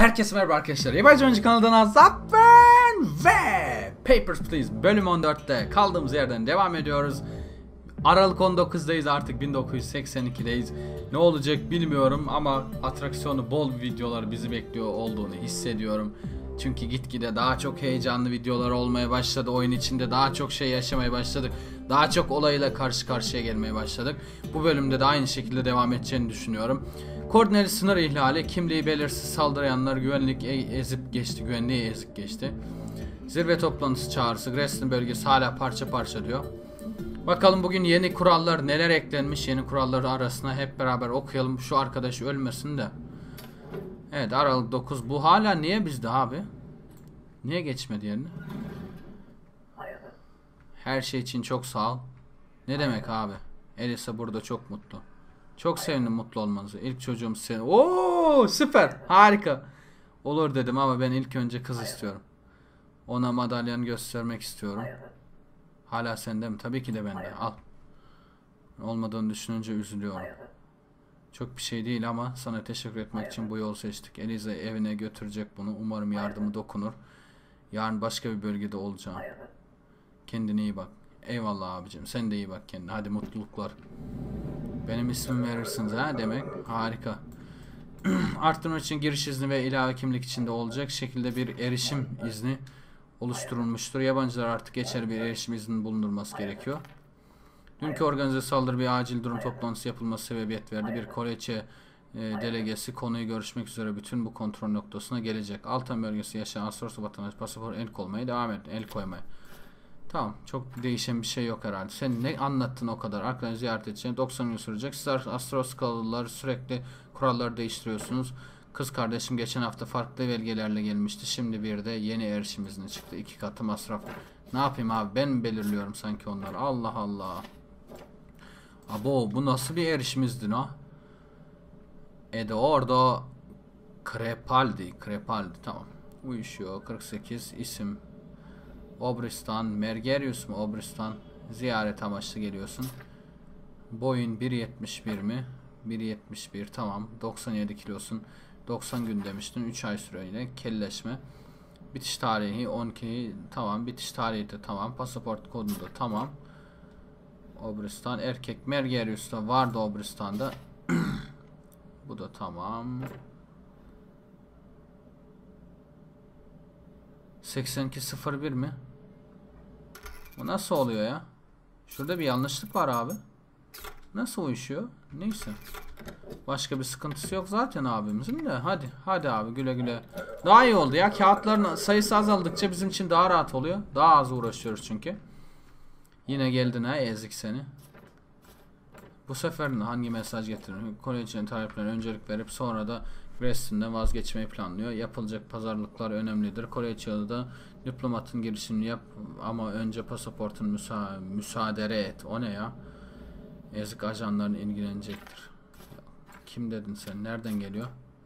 Herkese merhaba arkadaşlar. Yabancı Oyuncu kanalından Azap ben ve Papers, Please bölüm 14'te kaldığımız yerden devam ediyoruz. Aralık 19'dayız, artık 1982'deyiz. Ne olacak bilmiyorum ama atraksiyonu bol videolar bizi bekliyor olduğunu hissediyorum. Çünkü gitgide daha çok heyecanlı videolar olmaya başladı. Oyun içinde daha çok şey yaşamaya başladık. Daha çok olayla karşı karşıya gelmeye başladık. Bu bölümde de aynı şekilde devam edeceğini düşünüyorum. Koordineli sınır ihlali, kimliği belirsiz saldıranlar, güvenliği ezip geçti. Zirve toplantısı çağrısı, Grestin bölgesi hala parça parça diyor. Bakalım bugün yeni kurallar neler eklenmiş, yeni kuralları arasına hep beraber okuyalım. Şu arkadaş ölmesin de. Evet, Aralık 9. Bu hala niye bizde abi? Niye geçmedi yerine? Her şey için çok sağ ol. Ne demek abi? Elisa burada çok mutlu. Çok sevindim mutlu olmanızı. İlk çocuğum sen. Oo, süper. Harika. Olur dedim ama ben ilk önce kız istiyorum. Ona madalyanı göstermek istiyorum. Hala sende mi? Tabii ki de bende. Al. Olmadığını düşününce üzülüyorum. Çok bir şey değil ama sana teşekkür etmek için bu yolu seçtik. Eliza evine götürecek bunu. Umarım yardımı dokunur. Yarın başka bir bölgede olacağım. Kendine iyi bak. Eyvallah abicim. Sen de iyi bak kendine. Hadi mutluluklar. Benim ismimi verirsiniz ha demek. Harika. Arttırmak için giriş izni ve ilave kimlik içinde olacak şekilde bir erişim izni oluşturulmuştur. Yabancılar artık geçerli bir erişim izni bulundurması gerekiyor. Dünkü organize saldırı bir acil durum toplantısı yapılması sebebiyet verdi. Bir Koreçe delegesi konuyu görüşmek üzere bütün bu kontrol noktasına gelecek. Altan bölgesi yaşayan Astros'u vatandaş pasaport el koymaya devam et. El koymaya. Tamam. Çok değişen bir şey yok herhalde. Sen ne anlattın o kadar? Arkadaşlar ziyaret edeceğim. 90 gün sürecek. Siz Astroskalılar sürekli kuralları değiştiriyorsunuz. Kız kardeşim geçen hafta farklı belgelerle gelmişti. Şimdi bir de yeni erişim izni çıktı. 2 katı masraf. Ne yapayım abi? Ben mi belirliyorum sanki onları? Allah Allah. Abo, bu nasıl bir erişim izni ha? Eduardo Crepaldi. Tamam. Uyuşuyor. 48 isim. Obristan, Mergerius mu? Obristan ziyaret amaçlı geliyorsun. Boyun 1.71 mi? 1.71 tamam. 97 kilosun. 90 gün demiştin. 3 ay süreyle kelleşme. Bitiş tarihi 12 tamam. Bitiş tarihi de tamam. Pasaport kodu da tamam. Obristan erkek. Mergerius'ta vardı Obristan'da. Bu da tamam. 8201 mi? Bu nasıl oluyor ya? Şurada bir yanlışlık var abi. Nasıl uyuşuyor? Neyse. Başka bir sıkıntısı yok zaten abimizin de. Hadi abi güle güle. Daha iyi oldu ya. Kağıtların sayısı azaldıkça bizim için daha rahat oluyor. Daha az uğraşıyoruz çünkü. Yine geldin ha, ezik seni. Bu sefer hangi mesaj getirin? Kolejin taleplerine öncelik verip sonra da Grestin'den vazgeçmeyi planlıyor. Yapılacak pazarlıklar önemlidir. Kolejya'da diplomatın girişimini yap ama önce pasaportun müsaade et. O ne ya? Ezik ajanların ilgilenecektir. Kim dedin sen? Nereden geliyor?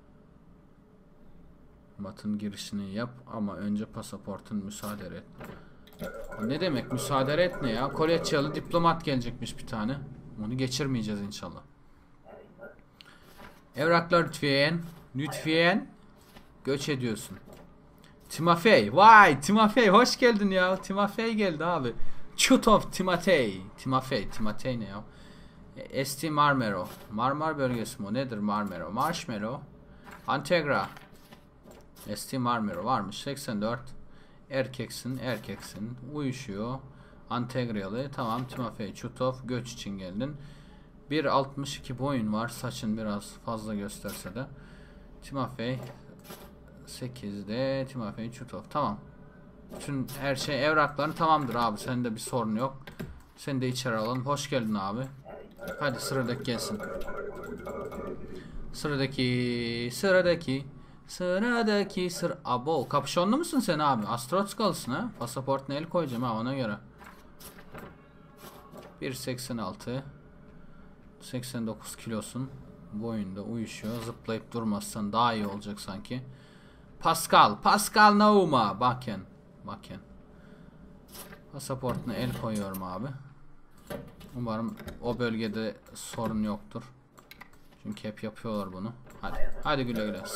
Matın girişini yap ama önce pasaportun müsaade et. Ne demek müsaade et ne ya? Kolejyalı diplomat gelecekmiş bir tane. Onu geçirmeyeceğiz inşallah. Evraklar lütfen göç ediyorsun. Timofey, vay Timofey hoş geldin ya. Timofey geldi abi. Chutov Timofey ne ya? Esti Marmero. Marmar bölgesi mi? Nedir Marmero? Marshmallow. Antegra. Esti Marmero varmış. 84. Erkeksin. Uyuşuyor. Antegralı. Tamam Timofey Chutov göç için geldin. 1.62 boyun var. Saçın biraz fazla gösterse de. Timofey 8'de Timofey Chutov. Tamam. Bütün her şey evrakların tamamdır abi. Sende bir sorun yok. Seni de içeri alalım. Hoş geldin abi. Hadi sıradaki gelsin. Sıradaki. Abo kapşonlu musun sen abi? Astrotkalısın ha. Pasaportuna el koyacağım ha ona göre. 1.86 89 kilosun. Boyunda uyuşuyor. Zıplayıp durmazsan daha iyi olacak sanki. Pascal Nauma. Bakın. Pasaportuna el koyuyorum abi. Umarım o bölgede sorun yoktur. Çünkü hep yapıyorlar bunu. Hadi. Hadi güle güle.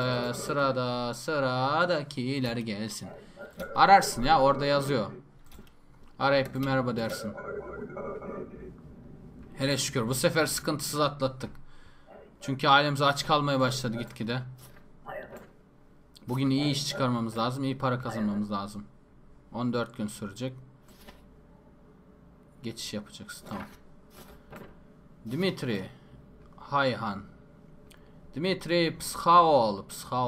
Sıradakiler gelsin. Ararsın ya, orada yazıyor. Arayıp bir merhaba dersin. Hele şükür bu sefer sıkıntısız atlattık. Çünkü ailemiz aç kalmaya başladı gitgide. Bugün iyi iş çıkarmamız lazım. İyi para kazanmamız lazım. 14 gün sürecek. Geçiş yapacaksın. Tamam. Dimitri Hayhan. Dimitri Pskov.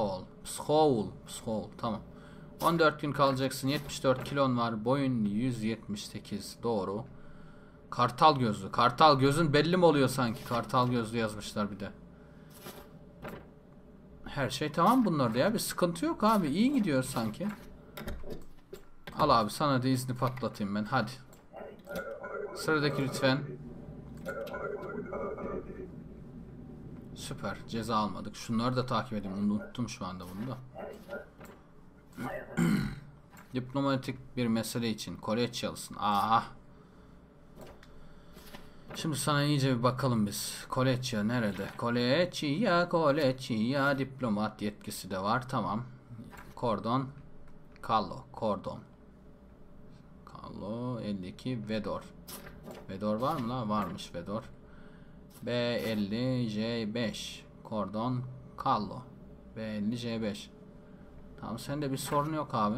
Tamam. 14 gün kalacaksın. 74 kilon var. Boyun 178. Doğru. Kartal gözlü. Kartal gözün belli mi oluyor sanki? Kartal gözlü yazmışlar bir de. Her şey tamam bunlarda ya. Bir sıkıntı yok abi. İyi gidiyor sanki. Al abi, sana da izni patlatayım ben. Hadi. Sıradaki lütfen. Süper. Ceza almadık. Şunları da takip edeyim. Unuttum şu anda bunu da. Diplomatik bir mesele için Koleçyalısın. Aha. Şimdi sana iyice bir bakalım biz. Koleçya nerede? Koleçya diplomat yetkisi de var. Tamam. Kordon. Kordon. 52 Vedor. Vedor var mı la? Varmış Vedor. B50 J5 Kordon Kallo. B50 J5. Tamam, sende bir sorun yok abi.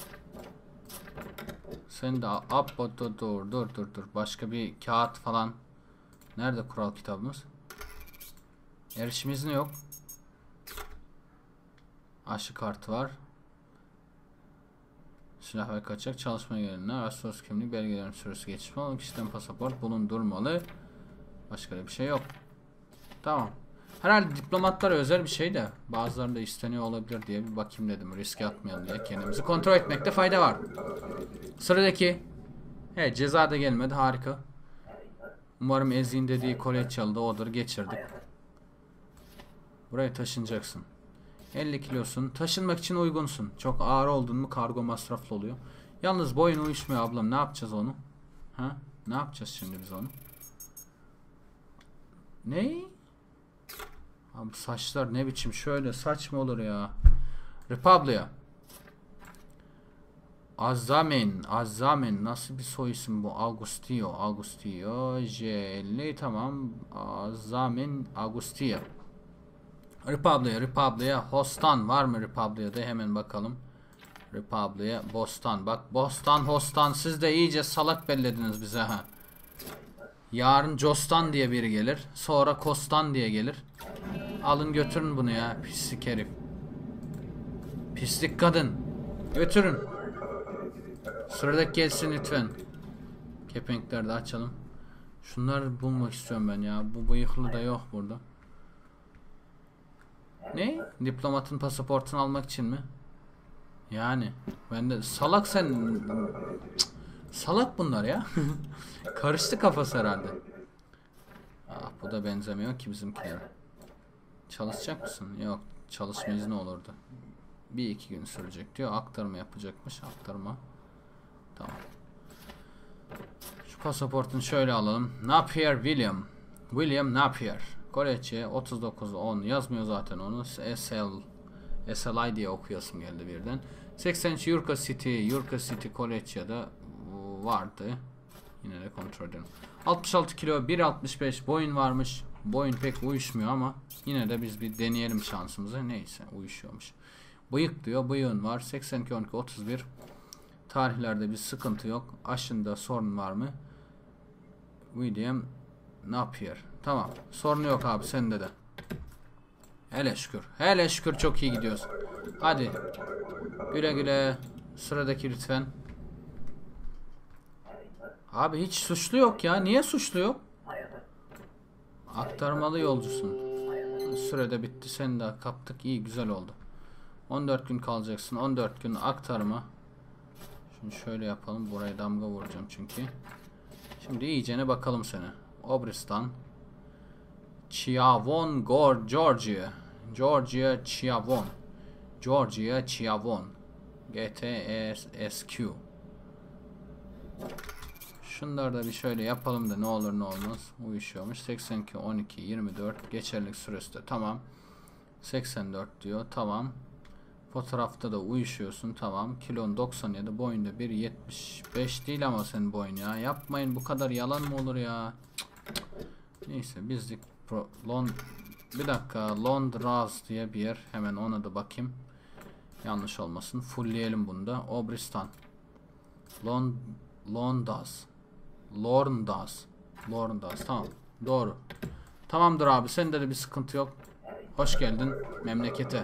Sen de dur. Başka bir kağıt falan. Nerede kural kitabımız? Erişimizin yok. Aşı kartı var. Silah ve kaçak çalışmaya gelenler, aslos kimlik belgelerin süresi geçmiş, kişiden pasaport bulundurmalı. Başka bir şey yok. Tamam. Herhalde diplomatlara özel bir şey de bazılarında isteniyor olabilir diye bir bakayım dedim. Riske atmayalım diye kendimizi kontrol etmekte fayda var. Sıradaki. Evet, ceza da gelmedi. Harika. Umarım Ezgi'nin dediği Koleçyalı'da odur. Geçirdik. Buraya taşınacaksın. 50 kilosun. Taşınmak için uygunsun. Çok ağır oldun mu kargo masraflı oluyor. Yalnız boyun uyuşmuyor ablam. Ne yapacağız onu? Ha? Ne yapacağız şimdi biz onu? Ne? Abi saçlar ne biçim, şöyle saç mı olur ya? Republia. Azamen nasıl bir soy isim bu? Agustio J50 tamam. Azamen Agustio. Republia Hostan var mı Republia'da? Hemen bakalım. Republia Bostan. Bak Hostan siz de iyice salak bellediniz bize ha. Yarın Jostan diye biri gelir. Sonra Kostan diye gelir. Alın götürün bunu ya. Pislik herif. Pislik kadın. Götürün. Sıradaki gelsin lütfen. Kepenkleri de açalım. Şunları bulmak istiyorum ben ya. Bu bıyıklı da yok burada. Ne? Diplomatın pasaportunu almak için mi? Yani. Ben de salak sen. Cık, salak bunlar ya. Karıştı kafası herhalde. Ah, bu da benzemiyor ki bizimkilere. Çalışacak mısın? Yok. Çalışma izni olurdu. 1-2 gün sürecek diyor. Aktarma yapacakmış. Aktarma. Tamam. Şu pasaportunu şöyle alalım. Napier William Napier. Korece 3910 yazmıyor zaten onu. SLI diye okuyasım geldi birden. 83 Yurka City Koleçya'da vardı. Yine de kontrol edelim. 66 kilo 1.65 boyun varmış. Boyun pek uyuşmuyor ama yine de biz bir deneyelim şansımızı. Neyse, uyuşuyormuş. Bıyık diyor. Bıyığın var. 82 12 31. Tarihlerde bir sıkıntı yok. Aşında sorun var mı? William Napier. Tamam. Sorun yok abi, sende de. Hele şükür. Hele şükür çok iyi gidiyoruz. Hadi. Güle güle. Sıradaki lütfen. Abi hiç suçlu yok ya. Niye suçlu yok? Aktarmalı yolcusun. Sürede bitti. Seni de kaptık. İyi, güzel oldu. 14 gün kalacaksın. 14 gün aktarma. Şimdi şöyle yapalım. Buraya damga vuracağım çünkü. Şimdi iyicene bakalım seni. Obristan. Chiavon, Georgia. Chiavon. GTSQ. Şunları da bir şöyle yapalım da ne olur ne olmaz. Uyuşuyormuş. 82 12 24 geçerlilik süresi de tamam. 84 diyor. Tamam. Fotoğrafta da uyuşuyorsun. Tamam. Kilon 97. Boyunda 1.75 değil ama senin boyun ya. Yapmayın, bu kadar yalan mı olur ya? Neyse bizlik bir dakika, Londraz diye bir yer. Hemen ona da bakayım. Yanlış olmasın. Fullleyelim bunu da. Obristan. Londaz. Lorndaz. Tamam. Doğru. Tamamdır abi. Sende de bir sıkıntı yok. Hoş geldin memlekete.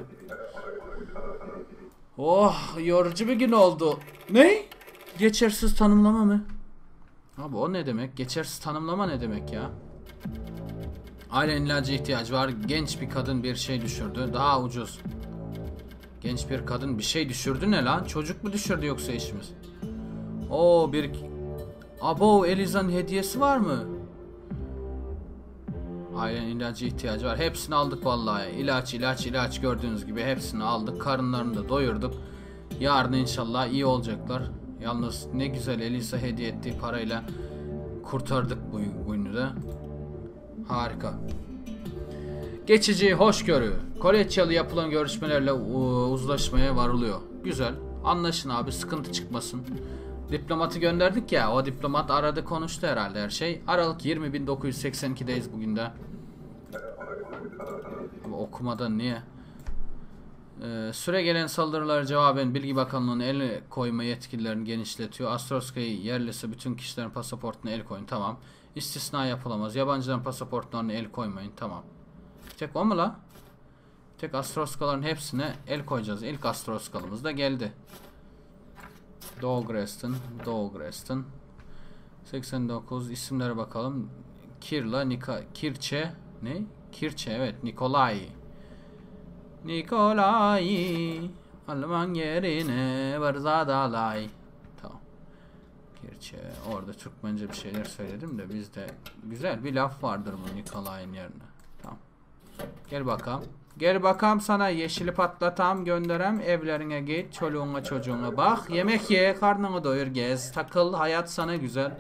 Oh, yorucu bir gün oldu. Ne? Geçersiz tanımlama mı? Abi o ne demek? Geçersiz tanımlama ne demek ya? Ailen ilacı ihtiyacı var. Genç bir kadın bir şey düşürdü. Daha ucuz. Genç bir kadın bir şey düşürdü ne lan? Çocuk mu düşürdü yoksa eşimiz? Oo bir... Abo, Eliza'nın hediyesi var mı? Ailen ilacı ihtiyacı var. Hepsini aldık vallahi. İlaç gördüğünüz gibi hepsini aldık. Karınlarını da doyurduk. Yarın inşallah iyi olacaklar. Yalnız ne güzel Eliza hediye ettiği parayla kurtardık bu günü de. Harika. Geçici hoşgörü. Koleçyalı yapılan görüşmelerle uzlaşmaya varılıyor. Güzel. Anlaşın abi, sıkıntı çıkmasın. Diplomatı gönderdik ya. O diplomat aradı, konuştu herhalde her şey. Aralık 20.982'deyiz bugün de. Ama okumada niye? Süre gelen saldırılara cevaben Bilgi Bakanlığı'nın el koyma yetkilerini genişletiyor. Astroska'yı yerlisi bütün kişilerin pasaportuna el koyun. Tamam. İstisna yapılamaz. Yabancıların pasaportlarına el koymayın. Tamam. Tek o mu la? Tek Astroskaların hepsine el koyacağız. İlk Astroskalımız da geldi. Doğgreston 89 isimlere bakalım. Kirla, Kirçe ne? Kirçe, evet. Nikolay Alman yerine Varzadalay. Tamam. Kirçe. Orada Türkmence bir şeyler söyledim de bizde güzel bir laf vardır bu Nikolay'ın yerine. Tamam. Gel bakalım sana yeşili patlatam gönderem, evlerine git, çoluğuna çocuğuna bak, yemek ye, karnını doyur, gez, takıl, hayat sana güzel.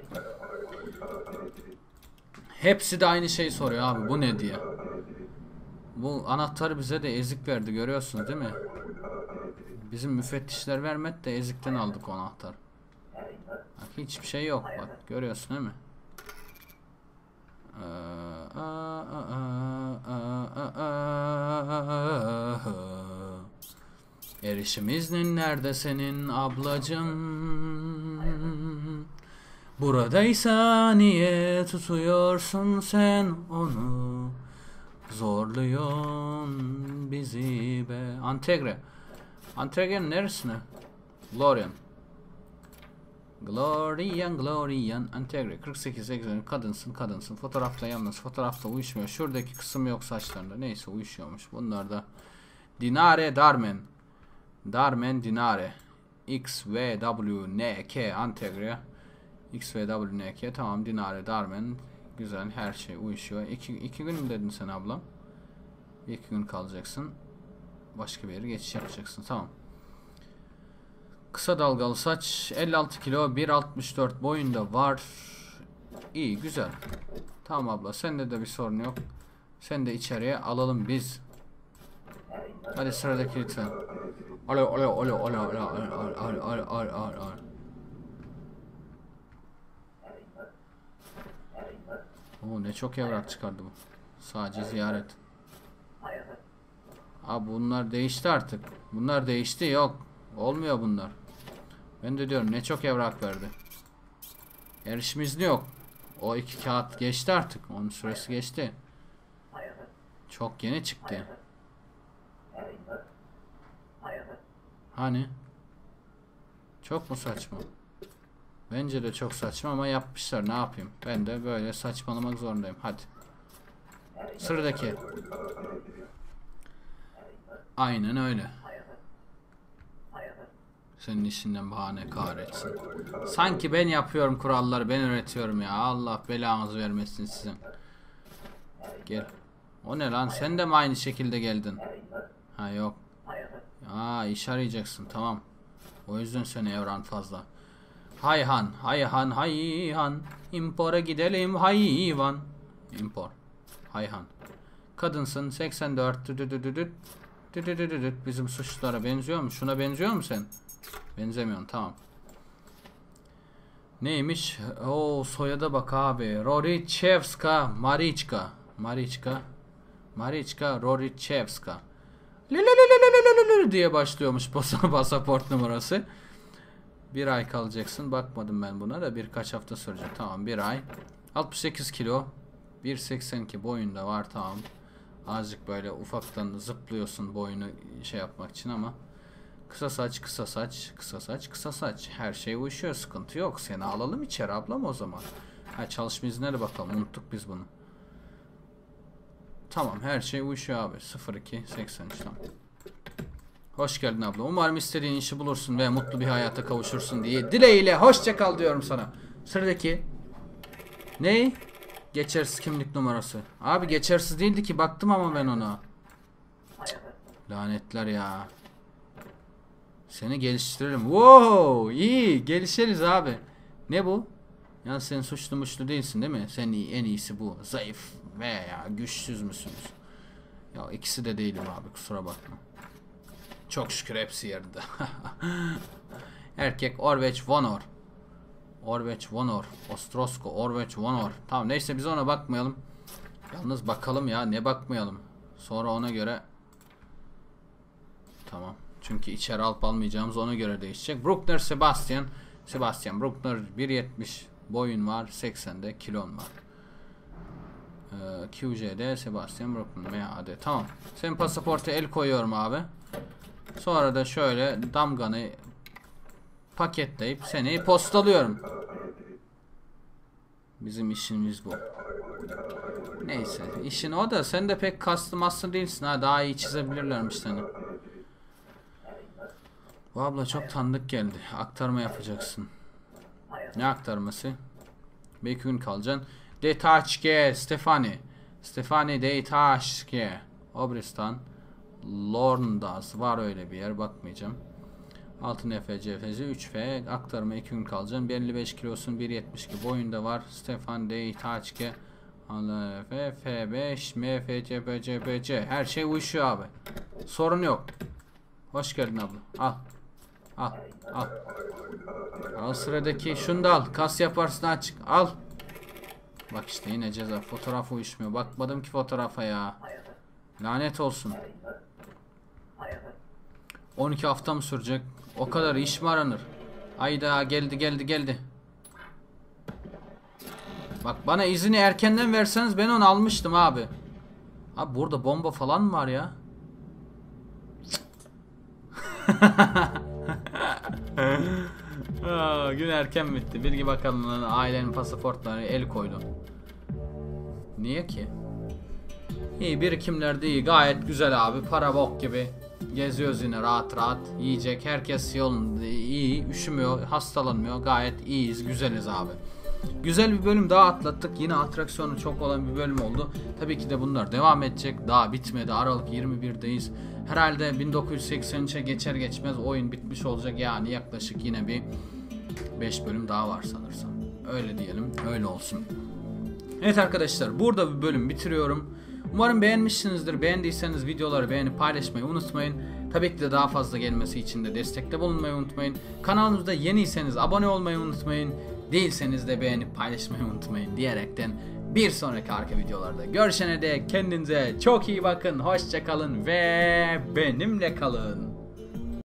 Hepsi de aynı şeyi soruyor abi, bu ne diye. Bu anahtarı bize de ezik verdi, görüyorsunuz değil mi? Bizim müfettişler vermedi de ezikten aldık o anahtar. Bak, hiçbir şey yok, bak görüyorsun değil mi? Erişim iznin nerede senin ablacım? Buradaysa niye tutuyorsun sen onu? Zorluyorsun bizi be. Antegre'nin neresine? Glorian Antegre 48 80 kadınsın. Fotoğrafta yalnız fotoğrafta uyuşmuyor. Şuradaki kısım yok saçlarında. Neyse uyuşuyormuş. Bunlar da Dinare Dinare XVWNK Antegre XVWNK, tamam. Dinare Darmen, güzel, her şey uyuşuyor. İki gün mü dedin sen ablam? 2 gün kalacaksın. Başka bir yere geçiş yapacaksın. Tamam. Kısa dalgalı saç, 56 kilo, 1.64 boyunda var. İyi, güzel. Tamam abla, sende de bir sorun yok. Sen de içeriye alalım biz. Hadi sıradaki lütfen. Alo. Oo, ne çok evrak çıkardı bu. Sadece ziyaret. Abi bunlar değişti artık. Bunlar değişti, yok. Olmuyor bunlar. Ben de diyorum ne çok evrak verdi. Erişim izni yok. O 2 kağıt geçti artık. Onun süresi geçti. Çok yeni çıktı. Hani? Çok mu saçma? Bence de çok saçma ama yapmışlar, ne yapayım? Ben de böyle saçmalamak zorundayım. Hadi. Sıradaki. Aynen öyle. Senin işinden bahane kahretsin. Sanki ben yapıyorum kuralları, ben üretiyorum ya. Allah belanızı vermesin sizin. Gel. O ne lan? Sen de mi aynı şekilde geldin? Ha yok. Aa, iş arayacaksın, tamam. O yüzden seni evran fazla. Hayhan. İmpora gidelim hayvan. İmpor. Hayhan. Kadınsın 84. Bizim suçlulara benziyor mu? Şuna benziyor mu sen? Benzemiyorsun, tamam. Neymiş? O soyada bak abi. Rorichevska Marichka. Rorichevska. Diye başlıyormuş pasaport numarası. Bir ay kalacaksın. Bakmadım ben buna da, birkaç hafta sürecek. Tamam, bir ay. 68 kilo. 1.82 boyunda var, tamam. Azıcık böyle ufaktan zıplıyorsun boyunu şey yapmak için ama. Kısa saç. Her şey uyuşuyor, sıkıntı yok. Seni alalım içeri ablam o zaman. Ha, çalışma izinleri bakalım, unuttuk biz bunu. Tamam, her şey uyuşuyor abi. 02.83 tamam. Hoş geldin abla. Umarım istediğin işi bulursun ve mutlu bir hayata kavuşursun diye dileğiyle hoşça kal diyorum sana. Sıradaki ne? Geçersiz kimlik numarası. Abi geçersiz değildi ki, baktım ama ben ona. Lanetler ya. Seni geliştirelim. Wow, iyi gelişiriz abi. Ne bu? Ya sen suçlu değilsin değil mi? Sen en iyisi bu. Zayıf veya güçsüz müsünüz? Ya ikisi de değilim abi, kusura bakma. Çok şükür hepsi yerinde. Erkek Orveç Vonor. Ostrosko Orveç Vonor. Tamam, neyse biz ona bakmayalım. Yalnız bakalım ya, ne bakmayalım. Sonra ona göre. Tamam. Çünkü içeri alıp almayacağımız ona göre değişecek. Bruckner Sebastian Bruckner 1.70 boyun var, 80'de kilon var. QJ'de Sebastian Bruckner MAD. Tamam. Senin pasaporta el koyuyorum abi. Sonra da şöyle damganı paketleyip seni postalıyorum. Bizim işimiz bu. Neyse, işin o da, sen de pek kaslı maslı değilsin ha, daha iyi çizebilirlermiş seni. Bu abla çok tanıdık geldi. Aktarma yapacaksın. Ne aktarması? Bir gün kalacaksın. Detaçke Stefani Detaçke Obristan Lorndas var öyle bir yer, bakmayacağım. Altın CFC 3F aktarma 2 gün kalacaksın. 55 kilosun, 1.72 boyunda var. Stefan Detaçke F5 MFCBCBC her şey uyuşuyor abi. Sorun yok. Hoş geldin abla. Al sıradaki, şunu da al. Kas yaparsın, açık. Al. Bak işte yine ceza. Fotoğraf uyuşmuyor. Bakmadım ki fotoğrafa ya. Lanet olsun. 12 hafta mı sürecek? O kadar iş mi aranır? Ayda geldi. Bak bana izini erkenden verseniz ben onu almıştım abi. Abi burada bomba falan mı var ya? Gün erken bitti. Bilgi Bakanlığı'nın ailenin pasaportlarına el koydu. Niye ki? İyi, birikimler de iyi. Gayet güzel abi. Para bok gibi. Geziyoruz yine rahat. Yiyecek. Herkes yolunda iyi. Üşümüyor. Hastalanmıyor. Gayet iyiyiz. Güzeliz abi. Güzel bir bölüm daha atlattık. Yine atraksiyonu çok olan bir bölüm oldu. Tabii ki de bunlar devam edecek. Daha bitmedi. Aralık 21'deyiz. Herhalde 1983'e geçer geçmez oyun bitmiş olacak. Yani yaklaşık yine bir 5 bölüm daha var sanırsam. Öyle diyelim. Öyle olsun. Evet arkadaşlar, burada bir bölüm bitiriyorum. Umarım beğenmişsinizdir. Beğendiyseniz videoları beğenip paylaşmayı unutmayın. Tabii ki de daha fazla gelmesi için de destekte bulunmayı unutmayın. Kanalımızda yeniyseniz abone olmayı unutmayın. Değilseniz de beğenip paylaşmayı unutmayın diyerekten bir sonraki arka videolarda görüşene dek kendinize çok iyi bakın. Hoşça kalın ve benimle kalın.